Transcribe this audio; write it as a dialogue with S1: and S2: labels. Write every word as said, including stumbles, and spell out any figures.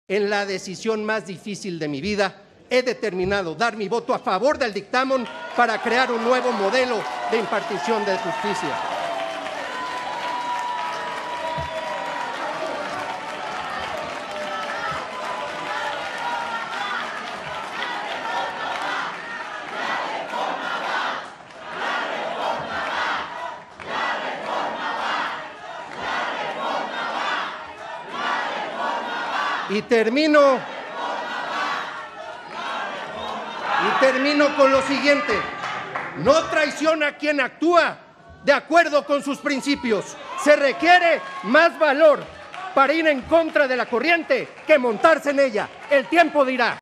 S1: En la decisión más difícil de mi vida, he determinado dar mi voto a favor del dictamen para crear un nuevo modelo de impartición de justicia. Y termino, y termino con lo siguiente. No traiciona a quien actúa de acuerdo con sus principios. Se requiere más valor para ir en contra de la corriente que montarse en ella. El tiempo dirá.